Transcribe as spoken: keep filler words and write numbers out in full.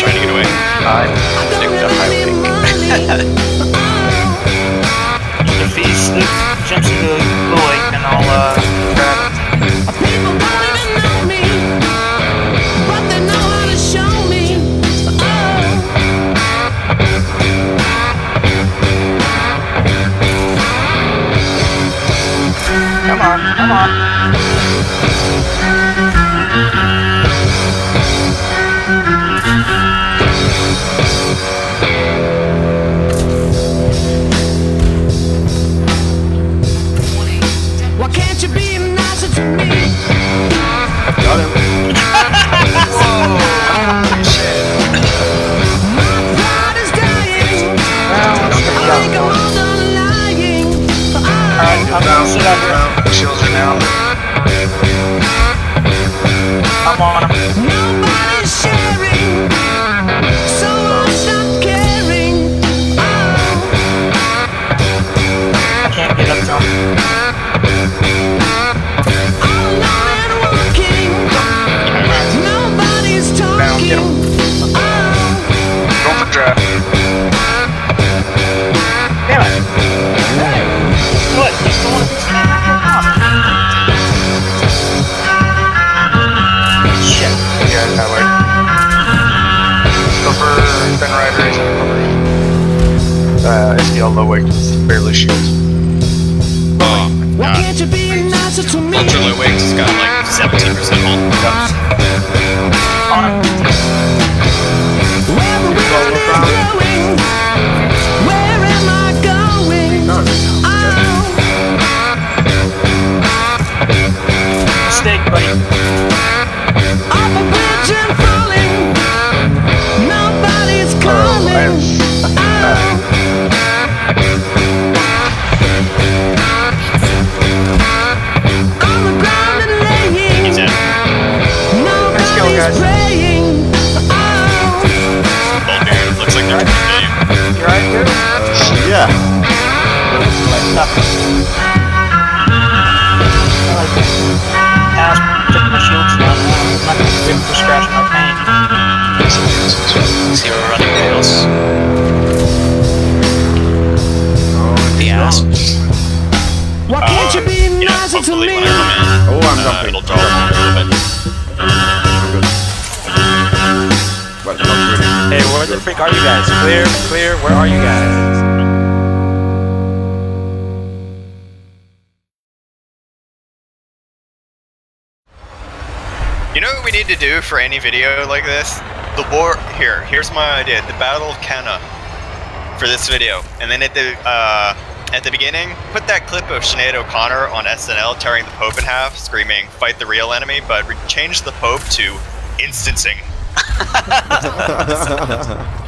trying to get away. I stick to high link. If he jumps into the lake, then I'll uh, grab it. People don't even know me, but they know how to show me. Come on, come on. Why can't you be nicer to me? Got him. Whoa! Shit. My pride is dying. Well, let's get I think I'm down. all done lying. Alright, I'm gonna sit out here. Shields are down. I'm on him. Nobody's sharing, so I'll stop caring. I can't get up to him. All alone and walking. Nobody's talking. Get him. Go for draft. Damn it. Hey. What? You don't want to be snapping off. Shit. Yeah, that way. Go for Ben Rider, he's on cover. Uh, S D L low weight, barely shields. Oh, Why God. can't you be nicer to me? Ultra low wakes has got like seventeen percent hold. On him. Where the wind is blowing, where am I going? Oh, Mistake, buddy. off a bridge and falling, nobody's calling. Oh, on the ground and laying, He's in. Nice kill, nobody's guys. praying. Oh, Bulgarian looks like they're in the game. You alright, dude? Yeah. Like nothing. I like this. Now let's check my shields down. I'm not gonna be able to scratch my paint. See we're running rails. The ass. why can't you be Yeah, nicer to hopefully me? when I come in, Oh, I'm uh, jumping. it'll draw a little bit. But not really. Hey, where the freak are you guys? Clear, clear, where are you guys? You know what we need to do for any video like this? The war, here, here's my idea. The Battle of Kenna for this video. And then at the, uh, at the beginning, put that clip of Sinead O'Connor on S N L tearing the Pope in half, screaming, fight the real enemy, but change the Pope to instancing.